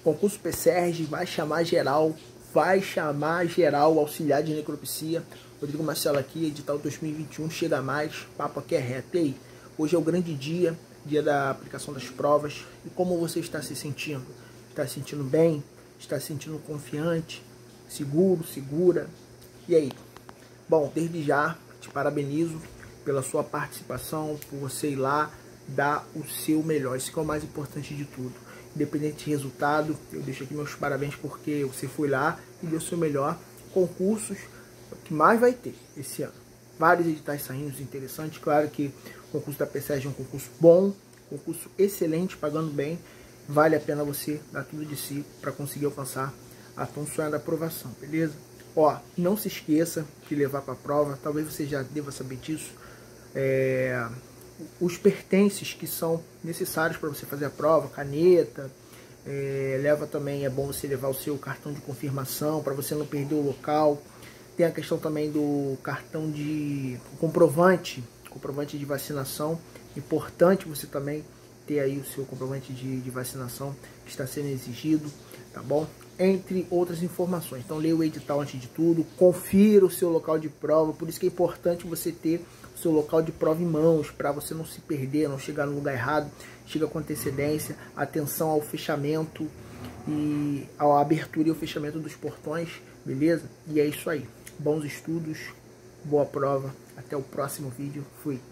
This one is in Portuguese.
Concurso PSERG vai chamar geral, auxiliar de necropsia. Rodrigo Marcelo aqui, edital 2021, chega mais, papo aqui é reto. E aí, hoje é o grande dia da aplicação das provas. E como você está se sentindo? Está se sentindo bem? Está se sentindo confiante? Seguro, segura? E aí? Bom, desde já, te parabenizo pela sua participação, por você ir lá, dar o seu melhor. Isso que é o mais importante de tudo. Independente de resultado, eu deixo aqui meus parabéns porque você foi lá e deu o seu melhor. Concursos, o que mais vai ter esse ano. Vários editais saindo interessantes. Claro que o concurso da PSERG é um concurso bom, concurso excelente, pagando bem. Vale a pena você dar tudo de si para conseguir alcançar a tão sonhada aprovação, beleza? Ó, não se esqueça de levar para a prova, talvez você já deva saber disso, os pertences que são necessários para você fazer a prova, caneta, leva também, é bom você levar o seu cartão de confirmação para você não perder o local. Tem a questão também do cartão de comprovante de vacinação, importante você também ter aí o seu comprovante de vacinação que está sendo exigido, tá bom? Entre outras informações. Então leia o edital antes de tudo, confira o seu local de prova, por isso que é importante você ter o seu local de prova em mãos, para você não se perder, não chegar no lugar errado, chega com antecedência, atenção ao fechamento e à abertura e ao fechamento dos portões, beleza? E é isso aí, bons estudos, boa prova, até o próximo vídeo, fui!